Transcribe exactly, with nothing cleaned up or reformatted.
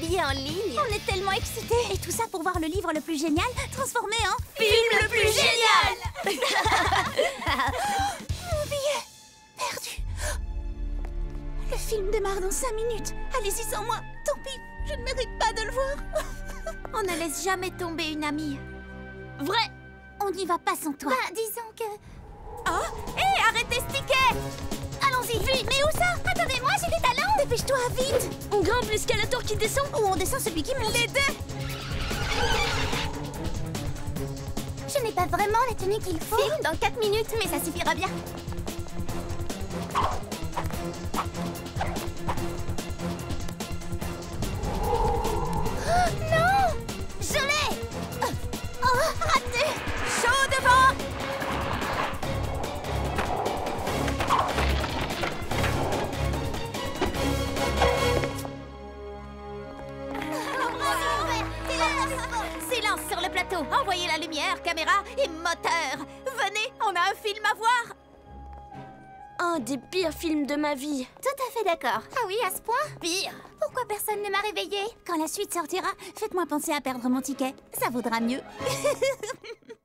billets en ligne. On est tellement excités. Et tout ça pour voir le livre le plus génial transformé en... Film le plus génial. Mon billet perdu. Le film démarre dans cinq minutes. Allez-y sans moi. Tant pis, je ne mérite pas de le voir. On ne laisse jamais tomber une amie. Vrai. On n'y va pas sans toi. Bah, disons que... Oh, hé, arrêtez ce ticket. Allons-y, vite. Mais où ça? Attendez-moi, j'ai des talents. Dépêche-toi, vite. On grimpe l'escalator qui descend Ou on descend celui qui monte. Les deux. Je n'ai pas vraiment la tenue qu'il faut. Film dans quatre minutes, mais ça suffira bien. Oh, non! Je l'ai! Oh, raté! Chaud devant. Silence sur le plateau. Envoyez la lumière, caméra et moteur. Venez, on a un film à voir. Un des pires films de ma vie. Tout à fait d'accord. Ah oui, à ce point? Pire. Pourquoi personne ne m'a réveillée? Quand la suite sortira, faites-moi penser à perdre mon ticket. Ça vaudra mieux.